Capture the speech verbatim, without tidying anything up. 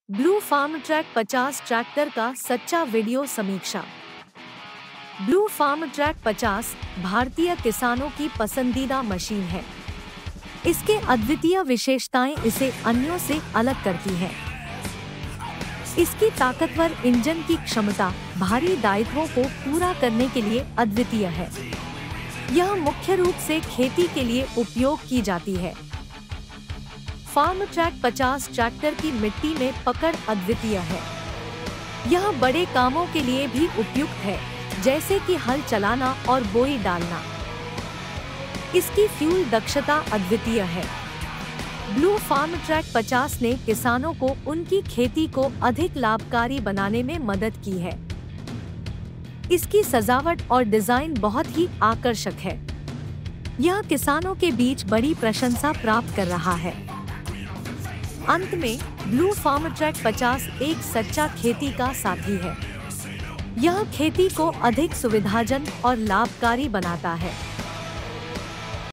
Blue farm track पचास tractor का सच्चा वीडियो समीक्षा। ब्लू फार्म ट्रैक पचास भारतीय किसानों की पसंदीदा मशीन है। इसके अद्वितीय विशेषताएं इसे अन्यों से अलग करती हैं। इसकी ताकतवर इंजन की क्षमता भारी दायित्वों को पूरा करने के लिए अद्वितीय है। यह मुख्य रूप से खेती के लिए उपयोग की जाती है। फार्म ट्रैक पचास ट्रैक्टर की मिट्टी में पकड़ अद्वितीय है। यह बड़े कामों के लिए भी उपयुक्त है, जैसे कि हल चलाना और बोई डालना। इसकी फ्यूल दक्षता अद्वितीय है। ब्लू फार्म ट्रैक पचास ने किसानों को उनकी खेती को अधिक लाभकारी बनाने में मदद की है। इसकी सजावट और डिजाइन बहुत ही आकर्षक है। यह किसानों के बीच बड़ी प्रशंसा प्राप्त कर रहा है। अंत में, ब्लू फार्म ट्रैक पचास एक सच्चा खेती का साथी है। यह खेती को अधिक सुविधाजनक और लाभकारी बनाता है।